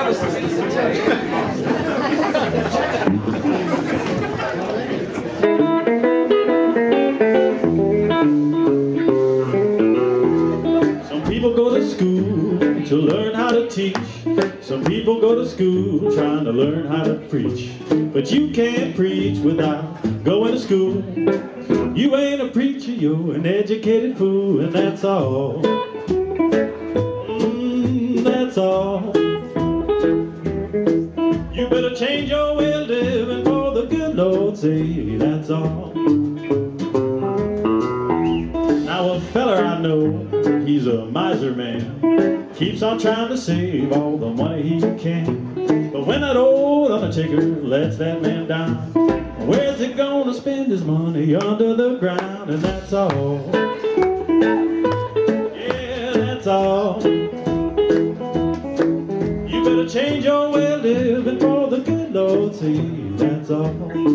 Some people go to school to learn how to teach. Some people go to school trying to learn how to preach. But you can't preach without going to school. You ain't a preacher, you're an educated fool, and that's all. That's all. You better change your way of living for the good Lord's sake, that's all. Now a feller I know, he's a miser man, keeps on trying to save all the money he can. But when that old undertaker lets that man down, where's he gonna spend his money? Under the ground, and that's all. Yeah, that's all. You better change your way of living for the good Lord's sake, that's all.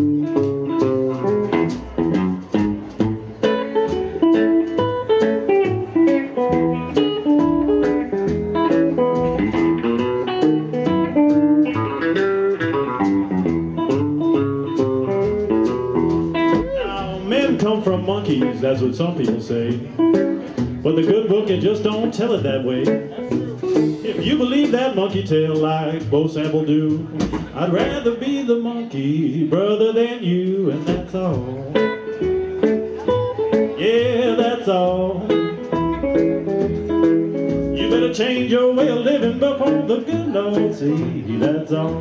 Men come from monkeys, that's what some people say. But the good book, it just don't tell it that way. If you believe that monkey tale like Bo Sample do, I'd rather be the monkey brother than you, and that's all. Yeah, that's all. You better change your way of living before the good Lord see, that's all.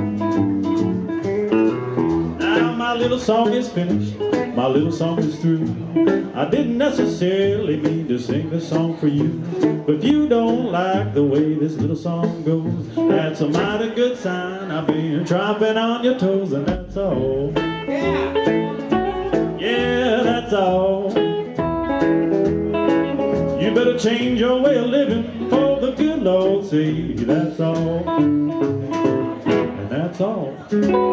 Now my little song is finished, my little song is through. I didn't necessarily mean to sing this song for you, but if you don't like the way this little song goes, that's a mighty good sign. I've been tromping on your toes, and that's all. Yeah, yeah, that's all. You better change your way of living for the good Lord's sake, that's all. And that's all.